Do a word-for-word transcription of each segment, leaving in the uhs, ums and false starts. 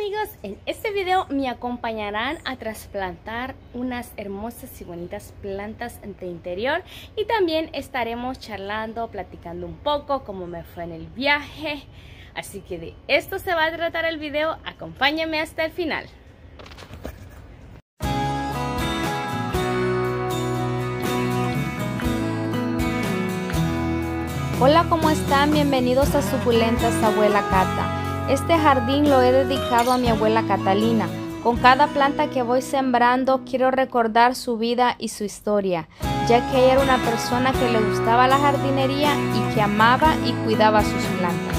amigos, en este video me acompañarán a trasplantar unas hermosas y bonitas plantas de interior y también estaremos charlando, platicando un poco cómo me fue en el viaje. Así que de esto se va a tratar el video, acompáñenme hasta el final. Hola, ¿cómo están? Bienvenidos a Suculentas Abuela Cata. Este jardín lo he dedicado a mi abuela Catalina. Con cada planta que voy sembrando quiero recordar su vida y su historia, ya que ella era una persona que le gustaba la jardinería y que amaba y cuidaba sus plantas.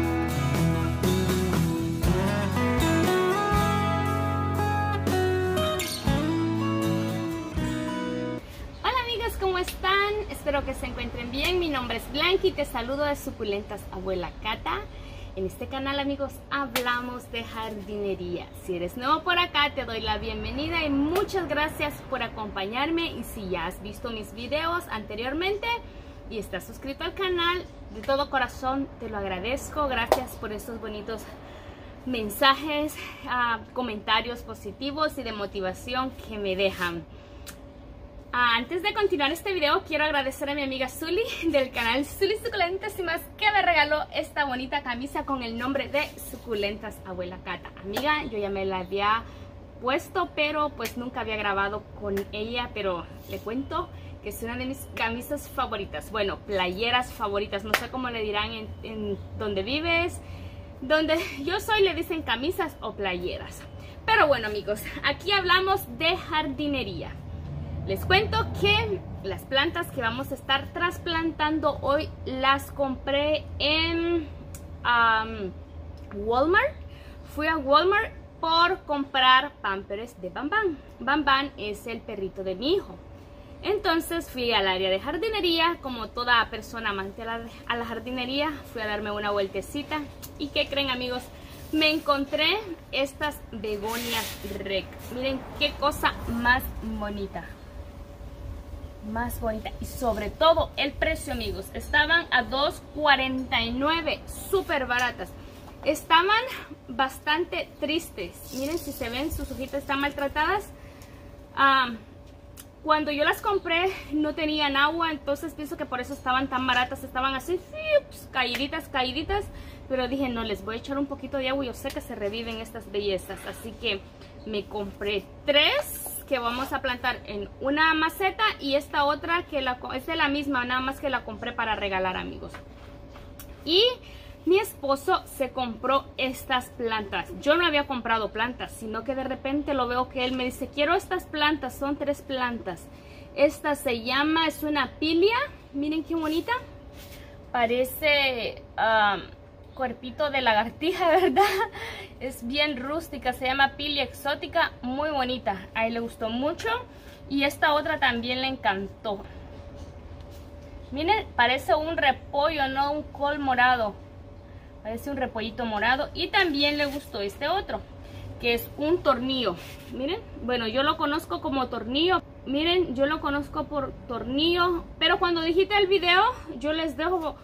Hola amigos, ¿cómo están? Espero que se encuentren bien. Mi nombre es Blanqui y te saludo de Suculentas Abuela Cata. En este canal, amigos, hablamos de jardinería. Si eres nuevo por acá, te doy la bienvenida y muchas gracias por acompañarme. Y si ya has visto mis videos anteriormente y estás suscrito al canal, de todo corazón te lo agradezco. Gracias por estos bonitos mensajes, uh, comentarios positivos y de motivación que me dejan. Ah, antes de continuar este video, quiero agradecer a mi amiga Zuli del canal Zuli Suculentas y más, que me regaló esta bonita camisa con el nombre de Suculentas Abuela Cata. Amiga, yo ya me la había puesto, pero pues nunca había grabado con ella, pero le cuento que es una de mis camisas favoritas. Bueno, playeras favoritas, no sé cómo le dirán en, en donde vives. Donde yo soy le dicen camisas o playeras. Pero bueno amigos, aquí hablamos de jardinería. Les cuento que las plantas que vamos a estar trasplantando hoy las compré en um, Walmart. Fui a Walmart por comprar pampers de Bambán. Bambán es el perrito de mi hijo. Entonces fui al área de jardinería, como toda persona amante a la, a la jardinería, fui a darme una vueltecita. ¿Y qué creen amigos? Me encontré estas begonias rec. Miren qué cosa más bonita. Más bonita y sobre todo el precio amigos, estaban a dos cuarenta y nueve, súper baratas. Estaban bastante tristes, miren si se ven, sus hojitas están maltratadas. um, cuando yo las compré no tenían agua, entonces pienso que por eso estaban tan baratas, estaban así ups, caíditas, caíditas, pero dije no, les voy a echar un poquito de agua y yo sé que se reviven estas bellezas, así que me compré tres que vamos a plantar en una maceta y esta otra que la, es de la misma, nada más que la compré para regalar amigos. Y mi esposo se compró estas plantas. Yo no había comprado plantas, sino que de repente lo veo que él me dice, quiero estas plantas, son tres plantas. Esta se llama, es una pilia, miren qué bonita. Parece um, cuerpito de lagartija, ¿verdad? Es bien rústica, se llama pilia exótica, muy bonita. A él le gustó mucho y esta otra también le encantó. Miren, parece un repollo, no un col morado. Parece un repollito morado y también le gustó este otro, que es un tornillo. Miren, bueno, yo lo conozco como tornillo. Miren, yo lo conozco por tornillo, pero cuando digite el video yo les dejo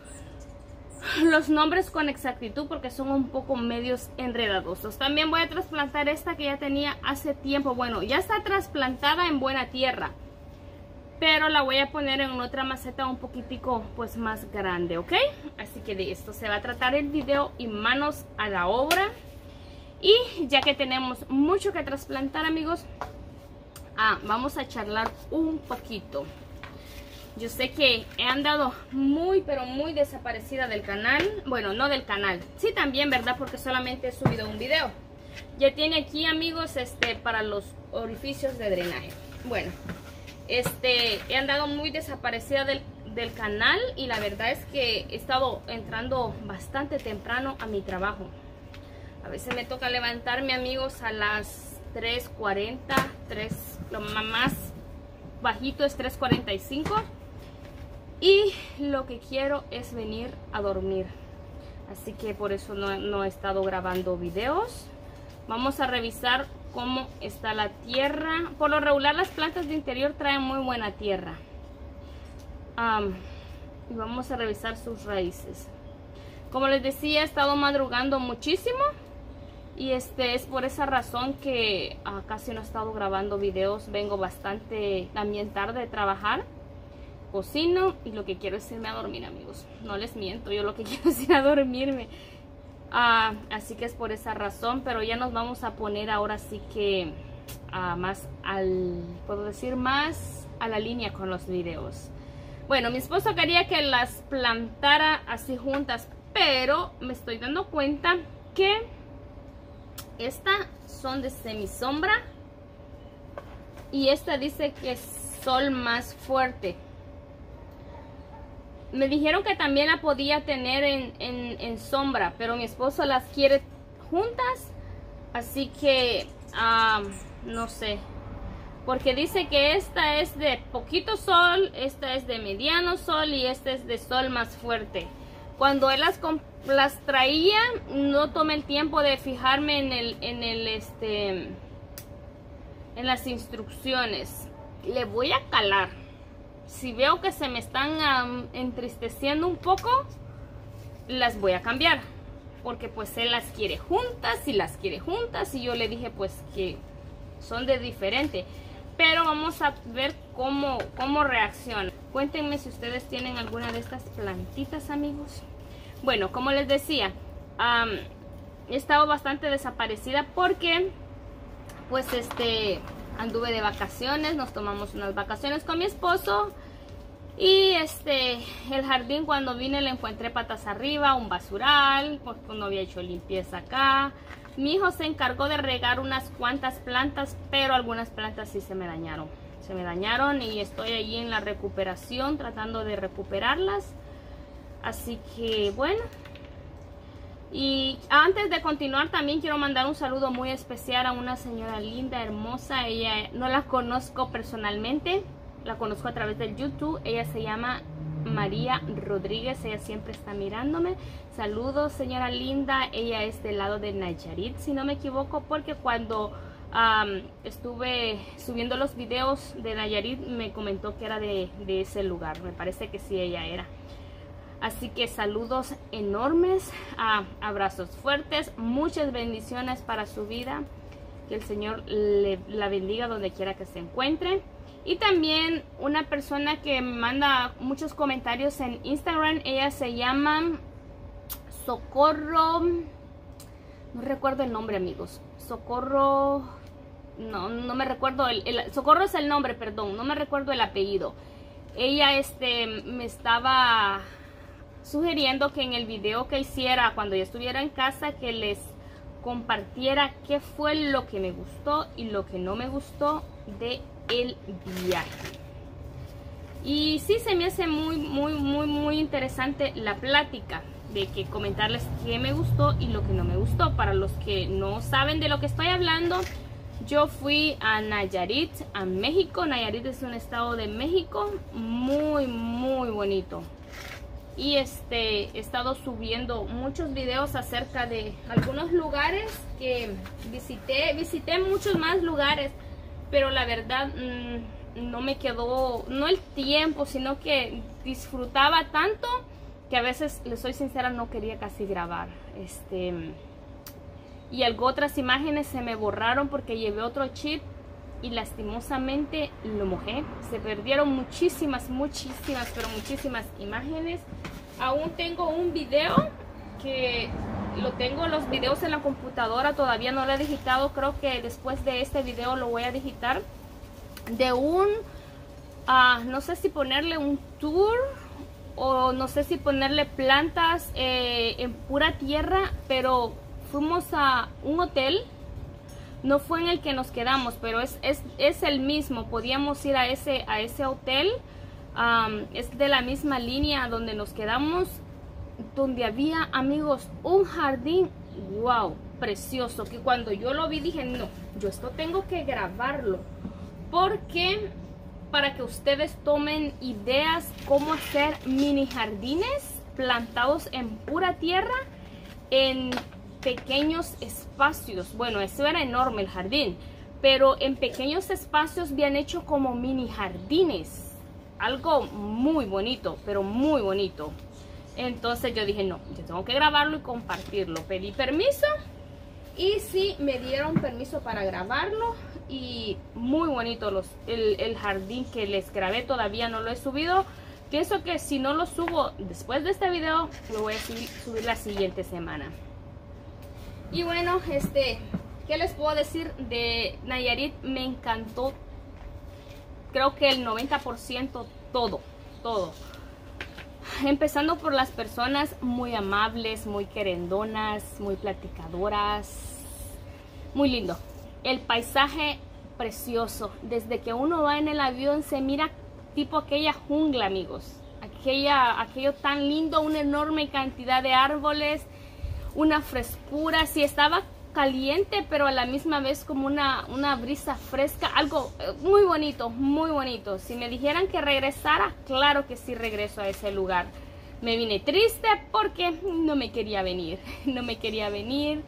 los nombres con exactitud porque son un poco medios enredadosos. También voy a trasplantar esta que ya tenía hace tiempo. Bueno, ya está trasplantada en buena tierra, pero la voy a poner en otra maceta un poquitico pues más grande, ¿ok? Así que de esto se va a tratar el video y manos a la obra. Y ya que tenemos mucho que trasplantar amigos, ah, vamos a charlar un poquito. Yo sé que he andado muy pero muy desaparecida del canal. Bueno, no del canal, sí también, ¿verdad? Porque solamente he subido un video. Ya tiene aquí amigos este para los orificios de drenaje. Bueno, este he andado muy desaparecida del, del canal y la verdad es que he estado entrando bastante temprano a mi trabajo. A veces me toca levantarme amigos a las tres cuarenta, tres, lo más bajito es tres cuarenta y cinco. Y lo que quiero es venir a dormir. Así que por eso no, no he estado grabando videos. Vamos a revisar cómo está la tierra. Por lo regular las plantas de interior traen muy buena tierra. Um, y vamos a revisar sus raíces. Como les decía, he estado madrugando muchísimo. Y este es por esa razón que ah, casi no he estado grabando videos. Vengo bastante también tarde de trabajar. Cocino y lo que quiero es irme a dormir, amigos. No les miento, yo lo que quiero es ir a dormirme. Ah, así que es por esa razón. Pero ya nos vamos a poner ahora sí que ah, más al, puedo decir, más a la línea con los videos. Bueno, mi esposo quería que las plantara así juntas, pero me estoy dando cuenta que estas son de semisombra y esta dice que es sol más fuerte. Me dijeron que también la podía tener en, en, en sombra, pero mi esposo las quiere juntas, así que um, no sé, porque dice que esta es de poquito sol, esta es de mediano sol y esta es de sol más fuerte. Cuando él las, las traía, no tomé el tiempo de fijarme en el, en el, este, en las instrucciones. Le voy a calar. Si veo que se me están um, entristeciendo un poco, las voy a cambiar. Porque pues él las quiere juntas y las quiere juntas. Y yo le dije pues que son de diferente. Pero vamos a ver cómo, cómo reacciona. Cuéntenme si ustedes tienen alguna de estas plantitas, amigos. Bueno, como les decía, um, he estado bastante desaparecida porque pues este anduve de vacaciones. Nos tomamos unas vacaciones con mi esposo. Y este el jardín, cuando vine le encontré patas arriba, un basural, porque no había hecho limpieza acá. Mi hijo se encargó de regar unas cuantas plantas, pero algunas plantas sí se me dañaron. Se me dañaron y estoy allí en la recuperación, tratando de recuperarlas. Así que bueno. Y antes de continuar también quiero mandar un saludo muy especial a una señora linda, hermosa. Ella no la conozco personalmente, la conozco a través del YouTube. Ella se llama María Rodríguez, ella siempre está mirándome. Saludos, señora linda. Ella es del lado de Nayarit, si no me equivoco, porque cuando um, estuve subiendo los videos de Nayarit me comentó que era de, de ese lugar. Me parece que sí, ella era. Así que saludos enormes, uh, abrazos fuertes, muchas bendiciones para su vida. Que el Señor le, la bendiga donde quiera que se encuentre. Y también una persona que me manda muchos comentarios en Instagram. Ella se llama Socorro. No recuerdo el nombre, amigos. Socorro. No, no me recuerdo. El, el, Socorro es el nombre, perdón. No me recuerdo el apellido. Ella este, me estaba sugiriendo que en el video que hiciera cuando yo estuviera en casa, que les compartiera qué fue lo que me gustó y lo que no me gustó de el viaje. Y sí, se me hace muy muy muy muy interesante la plática, de que comentarles qué me gustó y lo que no me gustó. Para los que no saben de lo que estoy hablando, yo fui a Nayarit, a México. Nayarit es un estado de México muy muy bonito. Y este he estado subiendo muchos videos acerca de algunos lugares que visité. Visité muchos más lugares, pero la verdad mmm, no me quedó, no el tiempo, sino que disfrutaba tanto que a veces, les soy sincera, no quería casi grabar. Este, y algo, otras imágenes se me borraron porque llevé otro chip y lastimosamente lo mojé. Se perdieron muchísimas, muchísimas, pero muchísimas imágenes. Aún tengo un video que lo tengo, los videos en la computadora, todavía no lo he digitado. Creo que después de este video lo voy a digitar. De un, uh, no sé si ponerle un tour o no sé si ponerle plantas eh, en pura tierra, pero fuimos a un hotel. No fue en el que nos quedamos, pero es, es, es el mismo. Podíamos ir a ese, a ese hotel. Um, es de la misma línea donde nos quedamos, donde había, amigos, un jardín, wow, precioso, que cuando yo lo vi dije, no, yo esto tengo que grabarlo, porque para que ustedes tomen ideas cómo hacer mini jardines plantados en pura tierra, en pequeños espacios. Bueno, eso era enorme el jardín, pero en pequeños espacios bien hecho como mini jardines. Algo muy bonito, pero muy bonito. Entonces yo dije, no, yo tengo que grabarlo y compartirlo. Pedí permiso Y sí, me dieron permiso para grabarlo. Y muy bonito los, el, el jardín que les grabé. Todavía no lo he subido. Pienso que si no lo subo después de este video, lo voy a subir, subir la siguiente semana. Y bueno, este, ¿qué les puedo decir de Nayarit? Me encantó. Creo que el noventa por ciento todo, todo. Empezando por las personas muy amables, muy querendonas, muy platicadoras. Muy lindo. El paisaje precioso. Desde que uno va en el avión se mira tipo aquella jungla, amigos. Aquella, aquello tan lindo, una enorme cantidad de árboles, una frescura. Sí, estaba caliente, pero a la misma vez como una, una brisa fresca. Algo muy bonito, muy bonito. Si me dijeran que regresara, claro que sí regreso a ese lugar. Me vine triste porque no me quería venir. No me quería venir.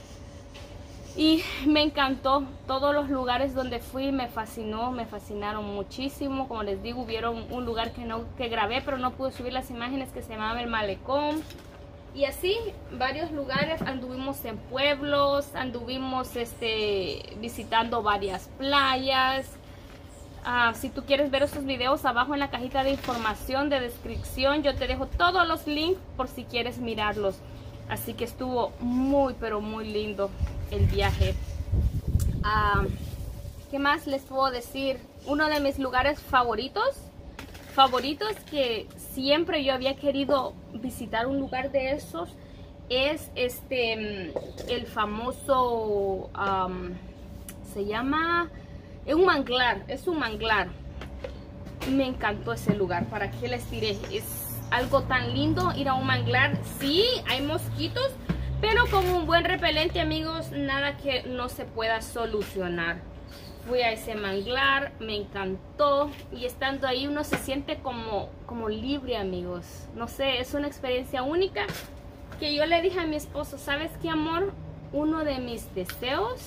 Y me encantó. Todos los lugares donde fui me fascinó, me fascinaron muchísimo. Como les digo, hubieron un lugar que, no, que grabé, pero no pude subir las imágenes, que se llamaba El Malecón. Y así, varios lugares. Anduvimos en pueblos, anduvimos este, visitando varias playas. Uh, si tú quieres ver esos videos, abajo en la cajita de información, de descripción, yo te dejo todos los links por si quieres mirarlos. Así que estuvo muy, pero muy lindo el viaje. Uh, ¿Qué más les puedo decir? Uno de mis lugares favoritos, favoritos que siempre yo había querido visitar un lugar de esos, es este, el famoso, um, se llama, es un manglar, es un manglar. Me encantó ese lugar, ¿para qué les diré? Es algo tan lindo ir a un manglar. Sí, hay mosquitos, pero con un buen repelente, amigos, nada que no se pueda solucionar. Fui a ese manglar, me encantó, y estando ahí uno se siente como, como libre, amigos. No sé, es una experiencia única que yo le dije a mi esposo, ¿sabes qué, amor? Uno de mis deseos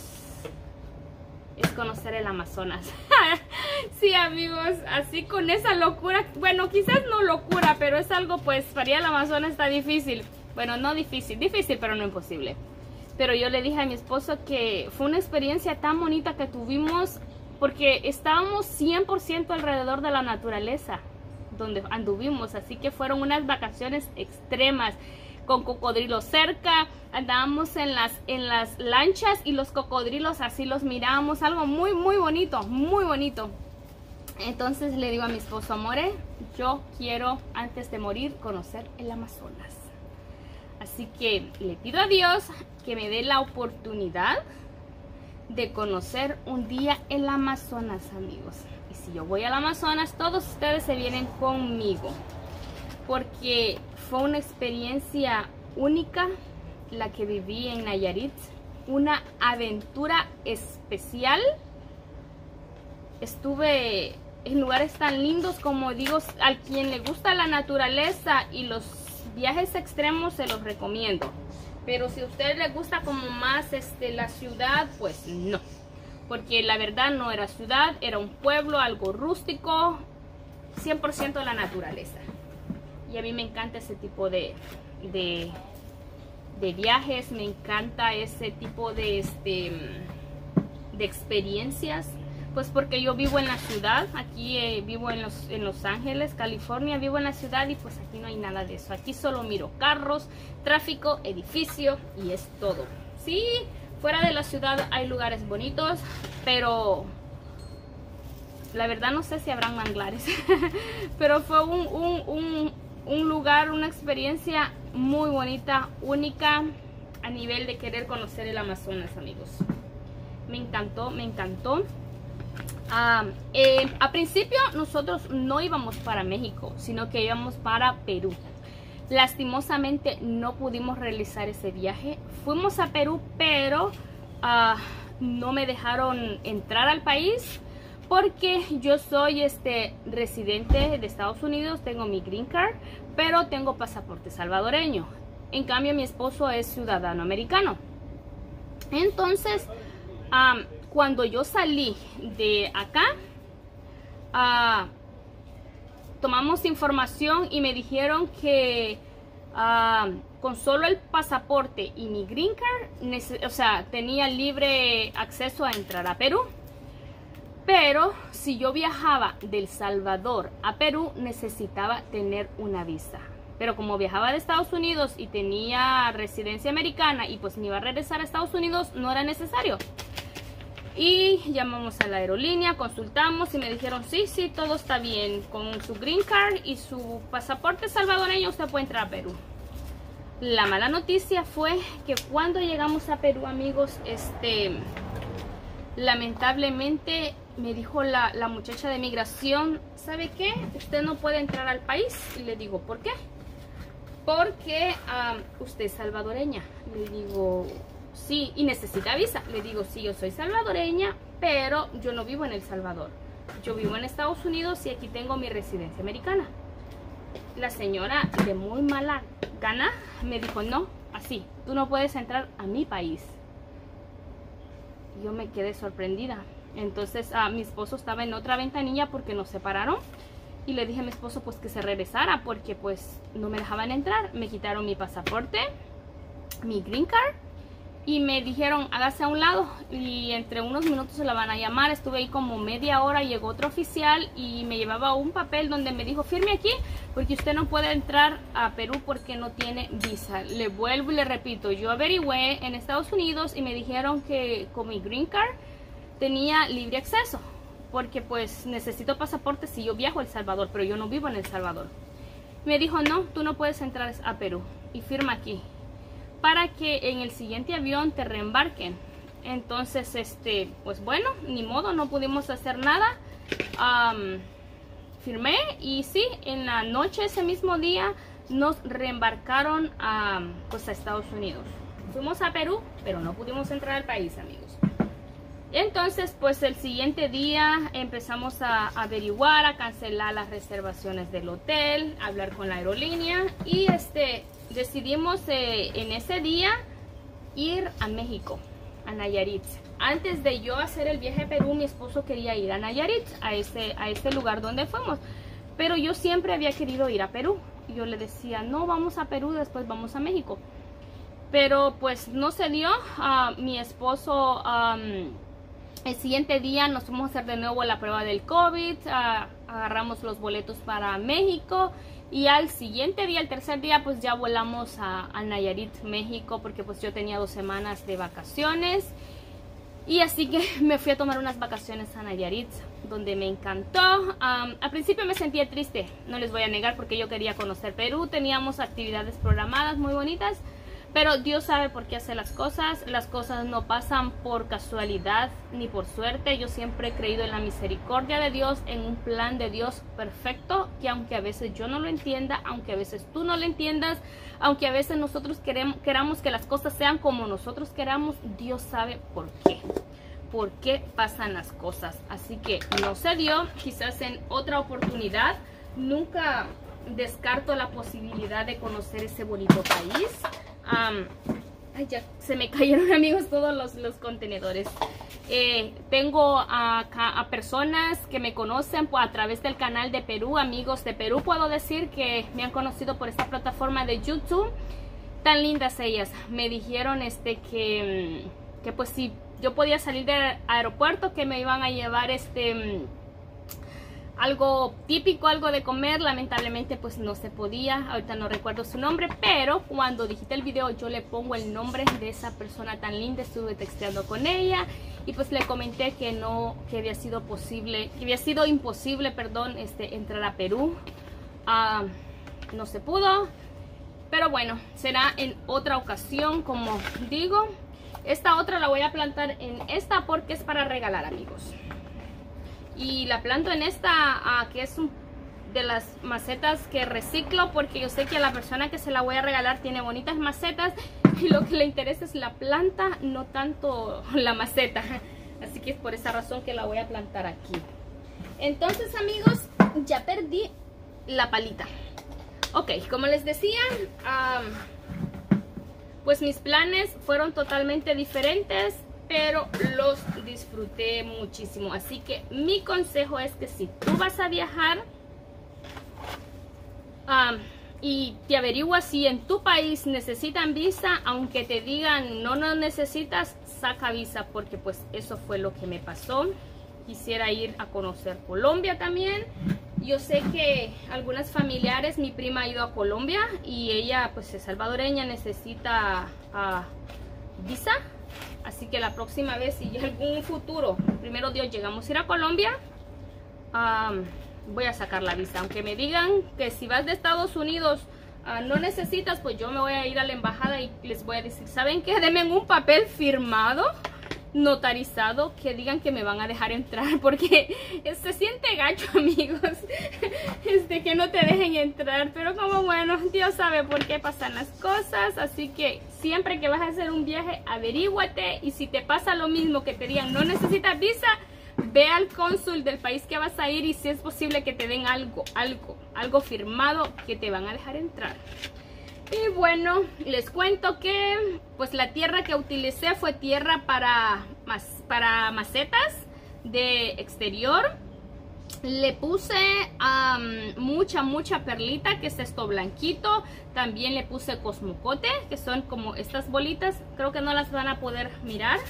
es conocer el Amazonas. Sí, amigos, así con esa locura, bueno, quizás no locura, pero es algo, pues, para ir al Amazonas está difícil. Bueno, no difícil, difícil, pero no imposible. Pero yo le dije a mi esposo que fue una experiencia tan bonita que tuvimos, porque estábamos cien por ciento alrededor de la naturaleza donde anduvimos, así que fueron unas vacaciones extremas, con cocodrilos cerca, andábamos en las, en las lanchas y los cocodrilos así los mirábamos, algo muy muy bonito, muy bonito. Entonces le digo a mi esposo, amore, yo quiero antes de morir conocer el Amazonas. Así que le pido a Dios que me dé la oportunidad de conocer un día el Amazonas, amigos. Y si yo voy al Amazonas, todos ustedes se vienen conmigo, porque fue una experiencia única la que viví en Nayarit, una aventura especial. Estuve en lugares tan lindos, como digo, a quien le gusta la naturaleza y los viajes extremos se los recomiendo. Pero si a ustedes les gusta como más este, la ciudad, pues no. Porque la verdad no era ciudad, era un pueblo, algo rústico, cien por ciento la naturaleza. Y a mí me encanta ese tipo de, de, de viajes, me encanta ese tipo de, este, de experiencias. Pues porque yo vivo en la ciudad, aquí eh, vivo en los, en Los Ángeles, California, vivo en la ciudad y pues aquí no hay nada de eso. Aquí solo miro carros, tráfico, edificio y es todo. Sí, fuera de la ciudad hay lugares bonitos, pero la verdad no sé si habrán manglares. Pero fue un, un, un, un lugar, una experiencia muy bonita, única a nivel de querer conocer el Amazonas, amigos. Me encantó, me encantó. Ah, eh, a principio nosotros no íbamos para México, sino que íbamos para Perú. Lastimosamente no pudimos realizar ese viaje. Fuimos a Perú, pero ah, no me dejaron entrar al país porque yo soy este, residente de Estados Unidos, tengo mi green card, pero tengo pasaporte salvadoreño. En cambio mi esposo es ciudadano americano. Entonces um, cuando yo salí de acá, uh, tomamos información y me dijeron que uh, con solo el pasaporte y mi green card, o sea, tenía libre acceso a entrar a Perú. Pero si yo viajaba del Salvador a Perú, necesitaba tener una visa. Pero como viajaba de Estados Unidos y tenía residencia americana y pues me iba a regresar a Estados Unidos, no era necesario. Y llamamos a la aerolínea, consultamos y me dijeron, sí, sí, todo está bien. Con su green card y su pasaporte salvadoreño usted puede entrar a Perú. La mala noticia fue que cuando llegamos a Perú, amigos, este, lamentablemente me dijo la, la muchacha de migración, ¿sabe qué? Usted no puede entrar al país. Y le digo, ¿por qué? Porque um, usted es salvadoreña. Le digo, sí, y necesita visa. Le digo, sí, yo soy salvadoreña, pero yo no vivo en El Salvador. Yo vivo en Estados Unidos y aquí tengo mi residencia americana. La señora, de muy mala gana, me dijo, no, así, tú no puedes entrar a mi país. Yo me quedé sorprendida. Entonces uh, mi esposo estaba en otra ventanilla porque nos separaron. Y le dije a mi esposo pues que se regresara porque pues no me dejaban entrar. Me quitaron mi pasaporte, mi green card y me dijeron hágase a un lado. Y entre unos minutos se la van a llamar. Estuve ahí como media hora, llegó otro oficial y me llevaba un papel donde me dijo firme aquí porque usted no puede entrar a Perú porque no tiene visa. Le vuelvo y le repito, yo averigüé en Estados Unidos y me dijeron que con mi green card tenía libre acceso, porque pues necesito pasaporte si yo viajo a El Salvador, pero yo no vivo en El Salvador. Me dijo, no, tú no puedes entrar a Perú y firma aquí, para que en el siguiente avión te reembarquen. Entonces, este, pues bueno, ni modo, no pudimos hacer nada. Um, firmé y sí, en la noche ese mismo día nos reembarcaron a, pues, a Estados Unidos. Fuimos a Perú, pero no pudimos entrar al país, amigos. Entonces, pues el siguiente día empezamos a averiguar, a cancelar las reservaciones del hotel, a hablar con la aerolínea y este decidimos eh, en ese día ir a México, a Nayarit. Antes de yo hacer el viaje a Perú, mi esposo quería ir a Nayarit, a ese, a este lugar donde fuimos. Pero yo siempre había querido ir a Perú. Y yo le decía, no, vamos a Perú, después vamos a México. Pero pues no se dio. Uh, mi esposo... Um, El siguiente día nos fuimos a hacer de nuevo la prueba del COVID, uh, agarramos los boletos para México y al siguiente día, el tercer día, pues ya volamos a, a Nayarit, México, porque pues yo tenía dos semanas de vacaciones y así que me fui a tomar unas vacaciones a Nayarit, donde me encantó. Um, al principio me sentía triste, no les voy a negar, porque yo quería conocer Perú, teníamos actividades programadas muy bonitas. Pero Dios sabe por qué hace las cosas. Las cosas no pasan por casualidad ni por suerte. Yo siempre he creído en la misericordia de Dios, en un plan de Dios perfecto, que aunque a veces yo no lo entienda, aunque a veces tú no lo entiendas, aunque a veces nosotros queremos, queramos que las cosas sean como nosotros queramos, Dios sabe por qué. Por qué pasan las cosas. Así que no se dio. Quizás en otra oportunidad. Nunca descarto la posibilidad de conocer ese bonito país. Um, ay, ya se me cayeron, amigos, todos los, los contenedores. Eh, tengo a, a personas que me conocen pues, a través del canal de Perú, amigos de Perú. Puedo decir que me han conocido por esta plataforma de YouTube. Tan lindas ellas. Me dijeron este que, que pues si yo podía salir del aeropuerto, que me iban a llevar este... algo típico, algo de comer. Lamentablemente pues no se podía, ahorita no recuerdo su nombre, pero cuando digite el video yo le pongo el nombre de esa persona tan linda. Estuve texteando con ella y pues le comenté que no, que había sido posible, que había sido imposible, perdón, este, entrar a Perú. Uh, no se pudo, pero bueno, será en otra ocasión, como digo. Esta otra la voy a plantar en esta porque es para regalar, amigos. Y la planto en esta, uh, que es un, de las macetas que reciclo, porque yo sé que a la persona que se la voy a regalar tiene bonitas macetas y lo que le interesa es la planta, no tanto la maceta. Así que es por esa razón que la voy a plantar aquí. Entonces, amigos, ya perdí la palita. Ok, como les decía, um, pues mis planes fueron totalmente diferentes, pero los disfruté muchísimo. Así que mi consejo es que si tú vas a viajar, um, y te averigua si en tu país necesitan visa, aunque te digan no, no necesitas, saca visa, porque pues eso fue lo que me pasó. Quisiera ir a conocer Colombia también. Yo sé que algunas familiares, mi prima ha ido a Colombia y ella pues es salvadoreña, necesita uh, visa. Así que la próxima vez, si en algún futuro, primero Dios, llegamos a ir a Colombia, um, voy a sacar la visa. Aunque me digan que si vas de Estados Unidos uh, no necesitas, pues yo me voy a ir a la embajada y les voy a decir, ¿saben qué? Denme un papel firmado, notarizado, que digan que me van a dejar entrar, porque se siente gacho, amigos, este, que no te dejen entrar. Pero como bueno, Dios sabe por qué pasan las cosas. Así que siempre que vas a hacer un viaje, averíguate, y si te pasa lo mismo, que te digan no necesitas visa, ve al cónsul del país que vas a ir, y si es posible que te den algo, algo, algo firmado, que te van a dejar entrar. Y bueno, les cuento que pues la tierra que utilicé fue tierra para, para macetas de exterior. Le puse um, mucha, mucha perlita, que es esto blanquito. También le puse cosmocote, que son como estas bolitas. Creo que no las van a poder mirar.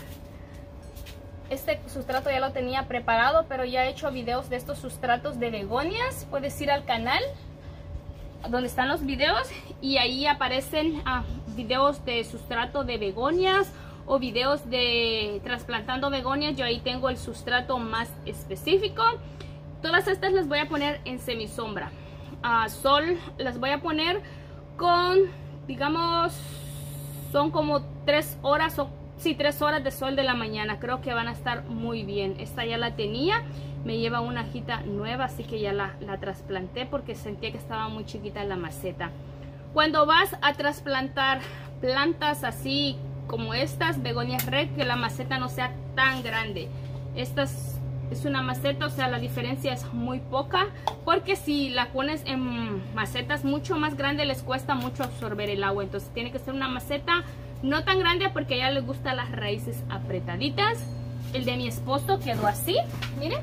Este sustrato ya lo tenía preparado, pero ya he hecho videos de estos sustratos de begonias. Puedes ir al canal donde están los videos, y ahí aparecen uh, videos de sustrato de begonias o videos de trasplantando begonias. Yo ahí tengo el sustrato más específico. Todas estas las voy a poner en semisombra. Uh, sol las voy a poner con, digamos, son como tres horas o sí, tres horas de sol de la mañana. Creo que van a estar muy bien. Esta ya la tenía. Me lleva una hojita nueva, así que ya la, la trasplanté porque sentía que estaba muy chiquita la maceta. Cuando vas a trasplantar plantas así como estas, begonias red, que la maceta no sea tan grande. Esta es, es una maceta, o sea, la diferencia es muy poca, porque si la pones en macetas mucho más grandes, les cuesta mucho absorber el agua. Entonces tiene que ser una maceta no tan grande, porque a ella le gustan las raíces apretaditas. El de mi esposo quedó así, miren.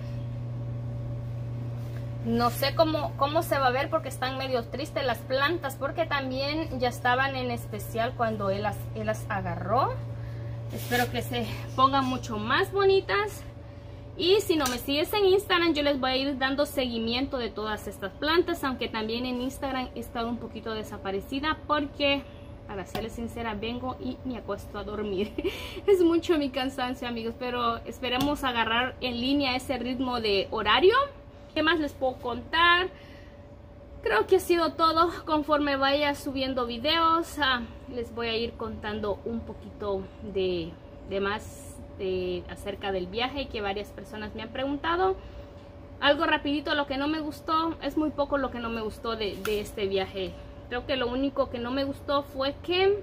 No sé cómo, cómo se va a ver, porque están medio tristes las plantas, porque también ya estaban en especial cuando él las, él las agarró. Espero que se pongan mucho más bonitas. Y si no me sigues en Instagram, yo les voy a ir dando seguimiento de todas estas plantas, aunque también en Instagram he estado un poquito desaparecida, porque, para serles sincera, vengo y me acuesto a dormir. Es mucho mi cansancio, amigos, pero esperemos agarrar en línea ese ritmo de horario. ¿Qué más les puedo contar? Creo que ha sido todo. Conforme vaya subiendo videos, ah, les voy a ir contando un poquito de, de más de, acerca del viaje, que varias personas me han preguntado. Algo rapidito, lo que no me gustó, es muy poco lo que no me gustó de, de este viaje. Creo que lo único que no me gustó fue que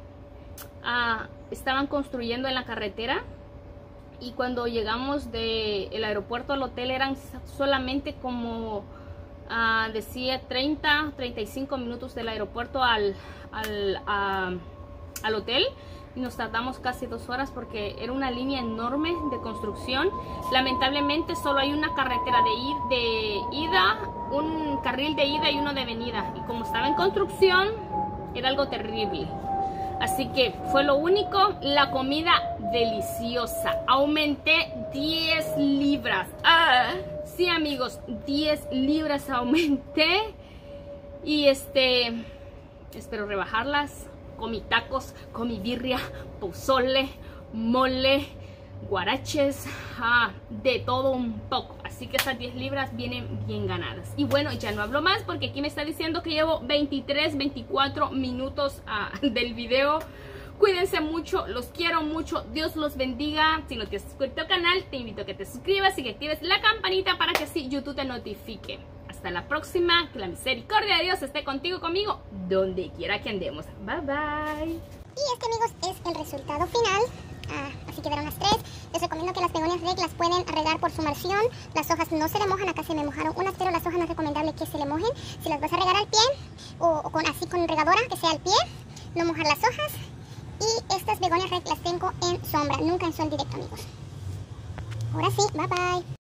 ah, estaban construyendo en la carretera. Y cuando llegamos del aeropuerto al hotel eran solamente como, uh, decía, treinta, treinta y cinco minutos del aeropuerto al, al, uh, al hotel. Y nos tardamos casi dos horas porque era una línea enorme de construcción. Lamentablemente solo hay una carretera de, de ida, un carril de ida y uno de venida. Y como estaba en construcción, era algo terrible. Así que fue lo único. La comida deliciosa. Aumenté diez libras. Ah, sí, amigos, diez libras aumenté. Y este, espero rebajarlas. Comí tacos, comí birria, pozole, mole, guaraches, ah, de todo un poco. Así que esas diez libras vienen bien ganadas. Y bueno, ya no hablo más porque aquí me está diciendo que llevo veintitrés, veinticuatro minutos ah, del video. Cuídense mucho, los quiero mucho, Dios los bendiga. Si no te has suscrito al canal, te invito a que te suscribas y que actives la campanita para que así YouTube te notifique. Hasta la próxima, que la misericordia de Dios esté contigo, conmigo, donde quiera que andemos. Bye bye. Y este, amigos, es el resultado final. Ah, así quedaron las tres. Les recomiendo que las begonias red las pueden regar por sumersión. Las hojas no se le mojan, acá se me mojaron unas, pero las hojas no es recomendable que se le mojen. Si las vas a regar al pie o, o con, así con regadora, que sea al pie, no mojar las hojas. Y estas begonias red las tengo en sombra, nunca en sol directo, amigos. Ahora sí, bye bye.